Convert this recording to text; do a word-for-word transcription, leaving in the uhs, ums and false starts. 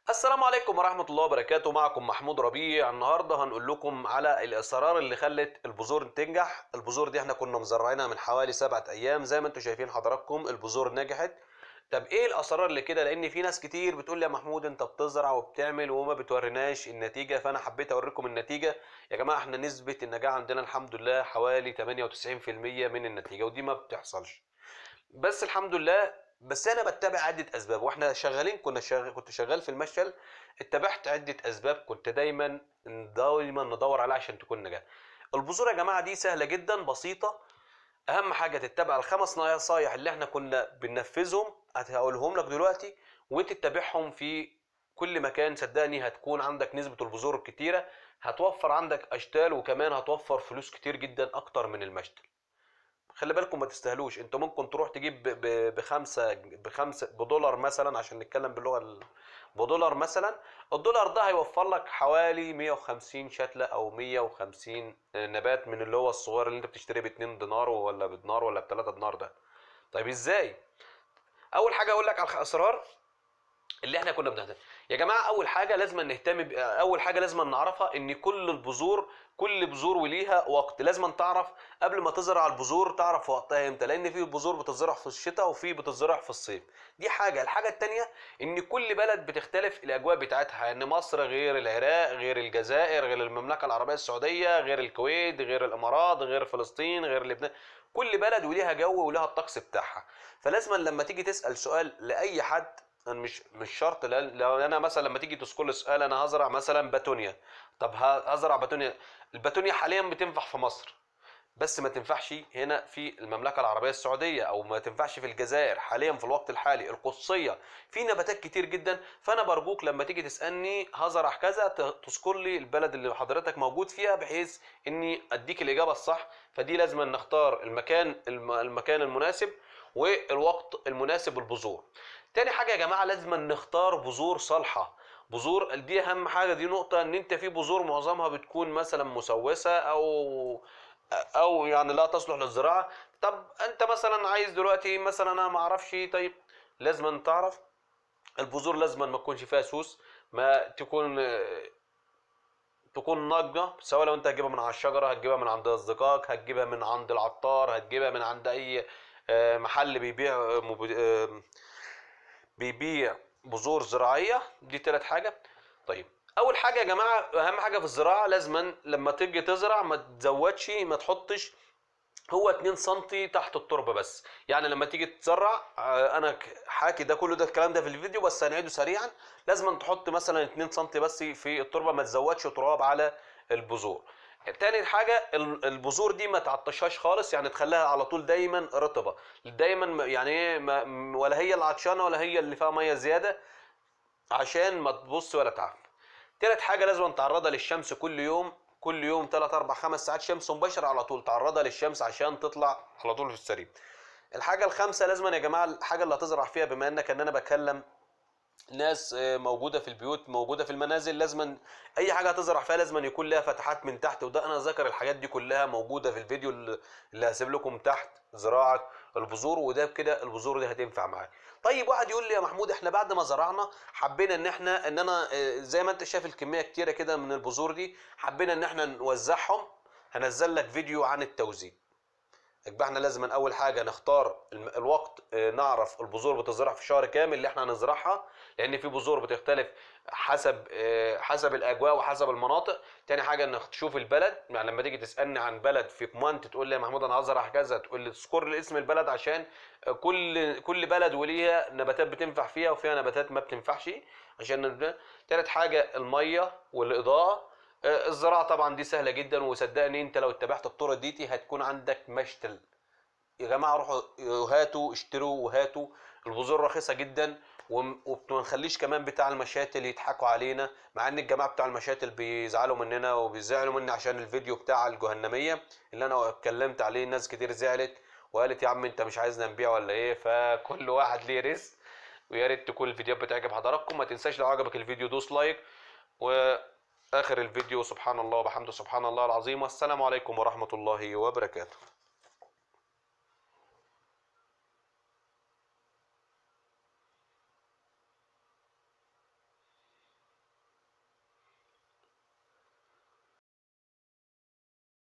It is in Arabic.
السلام عليكم ورحمة الله وبركاته. معكم محمود ربيع. النهاردة هنقول لكم على الأسرار اللي خلت البذور تنجح. البذور دي احنا كنا مزرعينها من حوالي سبعة أيام، زي ما انتم شايفين حضراتكم البذور نجحت. طب ايه الأسرار اللي كده؟ لأن في ناس كتير بتقول لي يا محمود انت بتزرع وبتعمل وما بتوريناش النتيجة، فأنا حبيت أوريكم النتيجة. يا جماعة احنا نسبة النجاح عندنا الحمد لله حوالي ثمانية وتسعين في المية من النتيجة، ودي ما بتحصلش بس الحمد لله. بس انا بتبع عده اسباب واحنا شغالين، كنا شغال كنت شغال في المشتل. اتبعت عده اسباب كنت دايما دايما ندور عليها عشان تكون نجاح. البذور يا جماعه دي سهله جدا بسيطه. اهم حاجه تتبع الخمس نصايح اللي احنا كنا بننفذهم، هقولهم لك دلوقتي وتتبعهم في كل مكان. صدقني هتكون عندك نسبه البذور الكتيره، هتوفر عندك اشتال، وكمان هتوفر فلوس كتير جدا اكتر من المشتل. خلي بالكم ما تستاهلوش. انت ممكن تروح تجيب ب- ب- بخمسة بخمسة بدولار مثلا، عشان نتكلم باللغه ال- بدولار مثلا. الدولار ده هيوفر لك حوالي مية وخمسين شتله او مية وخمسين نبات من اللي هو الصغير اللي انت بتشتريه ب اتنين دينار ولا بدينار ولا ب تلاتة دينار ده. طيب ازاي؟ اول حاجه اقول لك على الاسرار اللي احنا كنا بنهتم. يا جماعه اول حاجه لازم نهتم ب... اول حاجه لازم نعرفها ان كل البذور كل بذور وليها وقت. لازم تعرف قبل ما تزرع البذور، تعرف وقتها امتى، لان في بذور بتزرع في الشتاء وفي بتزرع في الصيف. دي حاجه. الحاجه التانية ان كل بلد بتختلف الاجواء بتاعتها، يعني مصر غير العراق غير الجزائر غير المملكه العربيه السعوديه غير الكويت غير الامارات غير فلسطين غير لبنان. كل بلد وليها جو ولها الطقس بتاعها. فلازم لما تيجي تسال سؤال لاي حد، أنا مش مش شرط. لأن- لو انا مثلا لما تيجي تسكول سؤال انا هزرع مثلا باتونيا. طب ه- هزرع باتونيا. الباتونيا حاليا بتنفع في مصر بس ما تنفعش هنا في المملكة العربية السعودية، او ما تنفعش في الجزائر حاليا في الوقت الحالي. القصية في نباتات كتير جدا. فانا برجوك لما تيجي تسألني هزرع كذا ت- تذكر لي البلد اللي حضرتك موجود فيها بحيث اني اديك الاجابة الصح. فدي لازم نختار المكان الم- المكان المناسب والوقت المناسب البذور. تاني حاجة يا جماعة لازم نختار بذور صالحة. بذور دي اهم حاجة. دي نقطة ان انت في بذور معظمها بتكون مثلا مسوسة او او يعني لا تصلح للزراعه. طب انت مثلا عايز دلوقتي مثلا انا ما اعرفش. طيب لازم تعرف البذور لازم ما تكونش فيها سوس، ما تكون تكون ناضجه. سواء لو انت هتجيبها من على الشجره، هتجيبها من عند اصدقائك، هتجيبها من عند العطار، هتجيبها من عند اي آه، محل بيبيع آه، مب- آه، بيبيع بذور زراعيه. دي تالت حاجه. طيب اول حاجه يا جماعه اهم حاجه في الزراعه لازما لما تيجي تزرع ما تزودش ما تحطش هو اتنين سنتي تحت التربه بس. يعني لما تيجي تزرع آه، انا ك- حاكي ده كله ده الكلام ده في الفيديو بس هنعيده سريعا. لازم تحط مثلا اتنين سنتي بس في التربه، ما تزودش تراب على البذور. تاني حاجة ال- البذور دي ما تعطشهاش خالص، يعني تخليها على طول دايما رطبة. دايما ما- يعني ايه ما- ولا هي العطشانة ولا هي اللي فيها مية زيادة، عشان ما تبص ولا تعرف. تالت حاجه لازم تعرضها للشمس كل يوم. كل يوم تلاتة اربعة خمس ساعات شمس مباشره على طول، تعرضها للشمس عشان تطلع على طول في السريع. الحاجه الخامسه لازم يا جماعه الحاجه اللي هتزرع فيها، بما انك ان انا بكلم ناس آه، موجوده في البيوت موجوده في المنازل، لازما اي حاجه هتزرع فيها لازما يكون لها فتحات من تحت. وده انا ذكر الحاجات دي كلها موجوده في الفيديو اللي اللي هسيب لكم تحت زراعه البذور. وده بكده البذور دي هتنفع معاك. طيب واحد يقول لي يا محمود احنا بعد ما زرعنا حبينا ان احنا ان انا آه، زي ما انت شايف الكميه كتيره كده من البذور دي، حبينا ان احنا نوزعهم. هنزل لك فيديو عن التوزيع. يبقى احنا لازم اول حاجه نختار الم- الوقت، اه، نعرف البذور بتزرع في شهر كامل اللي احنا هنزرعها، لان في بذور بتختلف حسب اه، حسب الاجواء وحسب المناطق. تاني حاجه انك تشوف البلد. يعني لما تيجي تسالني عن بلد في كومانت تقول لي يا محمود انا هزرع كذا، تقول لي تذكر لي اسم البلد، عشان اه، كل كل بلد وليها نباتات بتنفع فيها وفيها نباتات ما بتنفعش. عشان تالت حاجه الميه والاضاءه. آه، الزراعة طبعا دي سهلة جدا، وصدقني انت لو اتبعت الطرق ديتي هتكون عندك مشتل. يا جماعة روحوا هاتوا اشتروا وهاتوا. البذور رخيصة جدا، وم- وما نخليش كمان بتاع المشاتل يضحكوا علينا. مع ان الجماعة بتاع المشاتل بيزعلوا مننا وبيزعلوا مني عشان الفيديو بتاع الجهنمية اللي انا اتكلمت عليه. ناس كتير زعلت وقالت يا عم انت مش عايزنا نبيع ولا ايه. فكل واحد ليه رزق. ويا ريت تكون الفيديوهات بتعجب حضراتكم. ما تنساش لو عجبك الفيديو دوس لايك. واخر الفيديو سبحان الله وبحمده سبحان الله العظيم، والسلام عليكم ورحمة الله وبركاته.